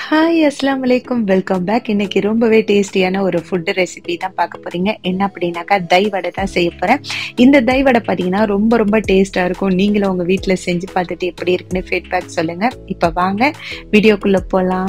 Hi அஸ்ஸலாமு அலைக்கும் welcome back. இன்னைக்கு ரொம்பவே டேஸ்டியான ஒரு ஃபுட் ரெசிபி தான் பார்க்க போறீங்க. என்ன அப்படின்னாக்கா தய் வடை தான் செய்ய போறேன். இந்த தய் வடை பார்த்தீங்கன்னா ரொம்ப ரொம்ப டேஸ்டா இருக்கும். நீங்களும் உங்க வீட்டில் செஞ்சு பார்த்துட்டு எப்படி இருக்குன்னு ஃபீட்பேக் சொல்லுங்க. இப்போ வாங்க வீடியோக்குள்ள போகலாம்.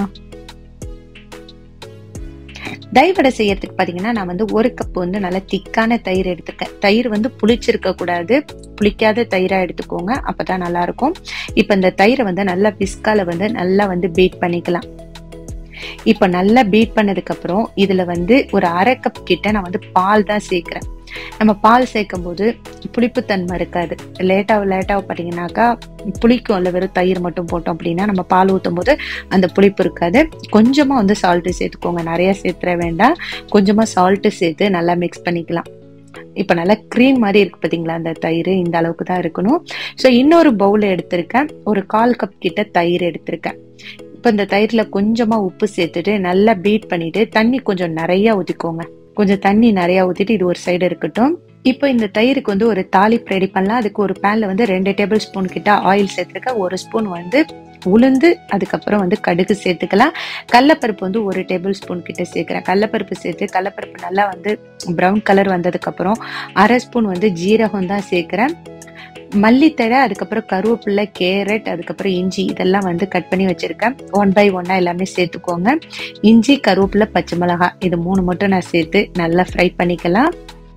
தய் வடை செய்யறதுக்கு பார்த்தீங்கன்னா நான் வந்து 1 கப் வந்து நல்லா திக்கான தயிர் எடுத்துக்கேன். தயிர் வந்து புளிச்சிருக்க கூடாது, புளிக்காத தயிரா எடுத்துக்கோங்க, அப்பதான் நல்லா இருக்கும். இப்ப இந்த தயிரை வந்து நல்லா விஸ்கால வந்து நல்லா வந்து பீட் பண்ணிக்கலாம். இப்ப நல்லா பீட் பண்ணதுக்கு அப்புறம் இதுல வந்து ஒரு 1/2 கப் கிட்ட நான் வந்து பால் தான் சேர்க்கிறேன். நம்ம பால் சேர்க்கும் போது புளிப்புத்தன்மை இருக்காது. லேட்டாக பார்த்தீங்கன்னாக்கா புளிக்கும். இல்லை வெறும் தயிர் மட்டும் போட்டோம் அப்படின்னா நம்ம பால் ஊற்றும் போது அந்த புளிப்பு இருக்காது. கொஞ்சமாக வந்து சால்ட்டு சேர்த்துக்கோங்க, நிறைய சேர்த்துற வேண்டாம். கொஞ்சமாக சால்ட்டு சேர்த்து நல்லா மிக்ஸ் பண்ணிக்கலாம். இப்போ நல்லா க்ரீம் மாதிரி இருக்கு பார்த்தீங்களா, அந்த தயிர் இந்த அளவுக்கு தான் இருக்கணும். ஸோ இன்னொரு பவுல் எடுத்திருக்கேன், ஒரு 1/4 கப் கிட்ட தயிர் எடுத்திருக்கேன். இப்போ இந்த தயிர்ல கொஞ்சமா உப்பு சேர்த்துட்டு நல்லா பீட் பண்ணிட்டு தண்ணி கொஞ்சம் நிறைய ஊற்றிக்கோங்க. கொஞ்சம் தண்ணி நிறைய ஊற்றிட்டு இது ஒரு சைடு இருக்கட்டும். இப்போ இந்த தயிருக்கு வந்து ஒரு தாளிப்பு ரெடி பண்ணலாம். அதுக்கு ஒரு பேன்ல வந்து 2 டேபிள் ஸ்பூன் கிட்ட ஆயில் சேர்த்துருக்கேன். 1 ஸ்பூன் வந்து உளுந்து, அதுக்கப்புறம் வந்து கடுகு சேர்த்துக்கலாம். கடலப்பருப்பு வந்து 1 டேபிள் ஸ்பூன் கிட்ட சேர்க்கிறேன். கடலப்பருப்பு சேர்த்து கடலப்பருப்பு நல்லா வந்து ப்ரௌன் கலர் வந்ததுக்கு அப்புறம் 1/2 ஸ்பூன் வந்து ஜீரகம் தான் சேர்க்கிறேன். மல்லித்தழை, அதுக்கப்புறம் கருவேப்பிலை, கேரட், அதுக்கப்புறம் இஞ்சி இதெல்லாம் வந்து கட் பண்ணி வச்சிருக்கேன். 1 by 1 எல்லாமே சேர்த்துக்கோங்க. இஞ்சி, கருவேப்பிலை, பச்சை மிளகாய் இது 3 மட்டும் நான் சேர்த்து நல்லா ஃப்ரை பண்ணிக்கலாம்.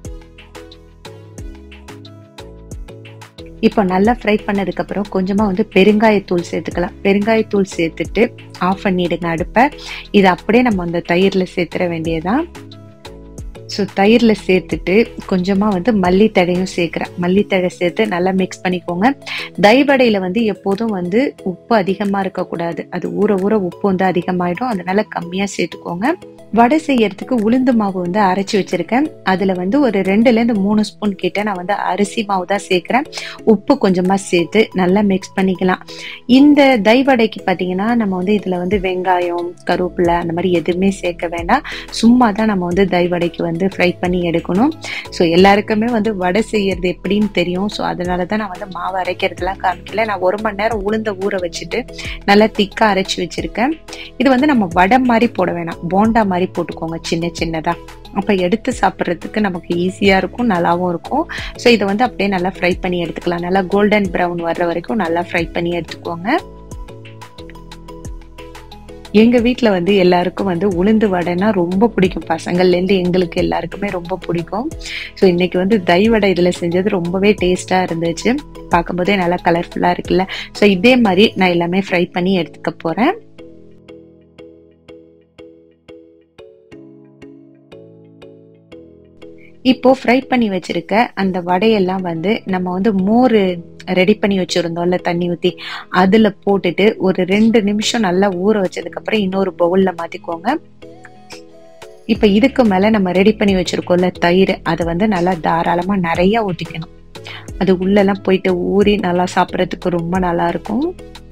இப்போ நல்லா ஃப்ரை பண்ணதுக்கு அப்புறம் கொஞ்சமா வந்து பெருங்காயத்தூள் சேர்த்துக்கலாம். பெருங்காயத்தூள் சேர்த்துட்டு ஆஃப் பண்ணிடுங்க அடுப்பை. இது அப்படியே நம்ம அந்த தயிர்ல சேர்த்துற வேண்டியதான். ஸோ தயிர்ல சேர்த்துட்டு கொஞ்சமா வந்து மல்லித்தழையும் சேர்க்கிறேன். மல்லித்தழை சேர்த்து நல்லா மிக்ஸ் பண்ணிக்கோங்க. தய் வடையில வந்து எப்போதும் வந்து உப்பு அதிகமா இருக்கக்கூடாது. அது ஊற ஊற உப்பு வந்து அதிகமாயிடும், அதனால கம்மியா சேர்த்துக்கோங்க. வடை செய்யறதுக்கு உளுந்து மாவு வந்து அரைச்சி வச்சிருக்கேன். அதுல வந்து ஒரு 2லேருந்து 3 ஸ்பூன் கிட்ட நான் வந்து அரிசி மாவு தான் சேர்க்கிறேன். உப்பு கொஞ்சமா சேர்த்து நல்லா மிக்ஸ் பண்ணிக்கலாம். இந்த தய் வடைக்கு பார்த்தீங்கன்னா நம்ம வந்து இதுல வந்து வெங்காயம், கருவேப்பிலை அந்த மாதிரி எதுவுமே சேர்க்க வேண்டாம். சும்மா தான் நம்ம வந்து தய் வடைக்கு வந்து ஃப்ரை பண்ணி எடுக்கணும். ஸோ எல்லாருக்குமே வந்து வடை செய்யறது எப்படின்னு தெரியும். ஸோ அதனால தான் நான் வந்து மாவு அரைக்கிறதுலாம் காமிக்கல. நான் 1 மணி நேரம் உளுந்த ஊற வச்சுட்டு நல்லா திக்கா அரைச்சி வச்சிருக்கேன். இது வந்து நம்ம வடை மாதிரி போட வேணாம், போண்டா மாதிரி போட்டுக்கோங்க சின்ன சின்னதா. அப்ப எடுத்து சாப்பிட்றதுக்கு நமக்கு ஈஸியா இருக்கும், நல்லாவும் இருக்கும். ஸோ இதை வந்து அப்படியே நல்லா ஃப்ரை பண்ணி எடுத்துக்கலாம். நல்லா கோல்டன் ப்ரௌன் வர்ற வரைக்கும் நல்லா ஃப்ரை பண்ணி எடுத்துக்கோங்க. எங்க வீட்டுல வந்து எல்லாருக்கும் வந்து உளுந்து வடைனா ரொம்ப பிடிக்கும். பசங்கள்ல இருந்து எங்களுக்கு எல்லாருக்குமே ரொம்ப பிடிக்கும். ஸோ இன்னைக்கு வந்து தய் வடை இதுல செஞ்சது ரொம்பவே டேஸ்டா இருந்துச்சு. பார்க்கும்போதே நல்லா கலர்ஃபுல்லா இருக்குல்ல. ஸோ இதே மாதிரி நான் எல்லாமே ஃப்ரை பண்ணி எடுத்துக்க போறேன். இப்போ ஃப்ரை பண்ணி வச்சிருக்க அந்த வடையெல்லாம் வந்து நம்ம வந்து மோர் ரெடி பண்ணி வச்சிருந்தோம்ல தண்ணி ஊத்தி, அதுல போட்டுட்டு ஒரு 2 நிமிஷம் நல்லா ஊற வச்சதுக்கு அப்புறம் இன்னொரு பவுல்ல மாத்திக்கோங்க. இப்ப இதுக்கு மேல நம்ம ரெடி பண்ணி வச்சிருக்கோம்ல தயிர், அதை வந்து நல்லா தாராளமா நிறைய ஊத்திக்கணும். அது உள்ளெல்லாம் போயிட்டு ஊறி நல்லா சாப்பிட்றதுக்கு ரொம்ப நல்லா இருக்கும்.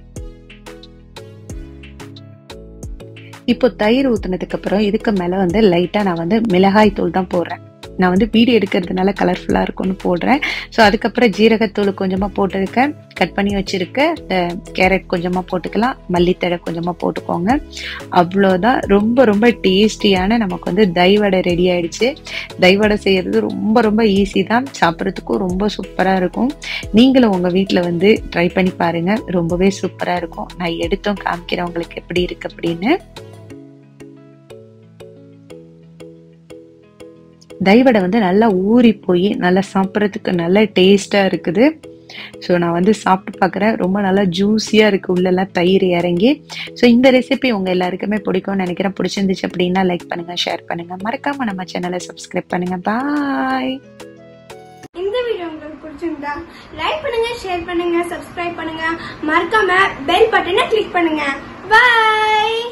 இப்போ தயிர் ஊத்துனதுக்கு அப்புறம் இதுக்கு மேல வந்து லைட்டா நான் வந்து மிளகாய் தூள் தான் போடுறேன். நான் வந்து வீடியோ எடுக்கிறதுனால கலர்ஃபுல்லா இருக்கும்னு போடுறேன். ஸோ அதுக்கப்புறம் ஜீரகத்தூள் கொஞ்சமா போட்டிருக்கேன். கட் பண்ணி வச்சிருக்க கேரட் கொஞ்சமா போட்டுக்கலாம், மல்லித்தழை கொஞ்சமா போட்டுக்கோங்க. அவ்வளோதான். ரொம்ப ரொம்ப டேஸ்டியான நமக்கு வந்து தய் வடை ரெடி ஆயிடுச்சு. தய் வடை செய்யறது ரொம்ப ரொம்ப ஈஸி தான், சாப்பிட்றதுக்கும் ரொம்ப சூப்பரா இருக்கும். நீங்களும் உங்க வீட்டுல வந்து ட்ரை பண்ணி பாருங்க, ரொம்பவே சூப்பரா இருக்கும். நான் எடுத்தும் காமிக்கிறேன் உங்களுக்கு எப்படி இருக்கு அப்படின்னு. தய் வடை வந்து நல்லா ஊறி போய் நல்லா சாப்பிட்றதுக்கு நல்ல டேஸ்டா இருக்குது. ஸோ நான் வந்து சாப்பிட்டு பார்க்குறேன், ரொம்ப நல்லா ஜூஸியா இருக்கு, உள்ளெல்லாம் தயிர் இறங்கி. ஸோ இந்த ரெசிபி உங்க எல்லாருக்குமே பிடிக்கும்னு நினைக்கிறேன். பிடிச்சிருந்துச்சு அப்படின்னா லைக் பண்ணுங்க, ஷேர் பண்ணுங்க, மறக்காம நம்ம சேனலை சப்ஸ்கிரைப் பண்ணுங்க. பாய். இந்த வீடியோ உங்களுக்கு பிடிச்சிருந்தா லைக் பண்ணுங்க, ஷேர் பண்ணுங்க, சப்ஸ்கிரைப் பண்ணுங்க, மறக்காம பெல் பட்டனை கிளிக் பண்ணுங்க. பாய்.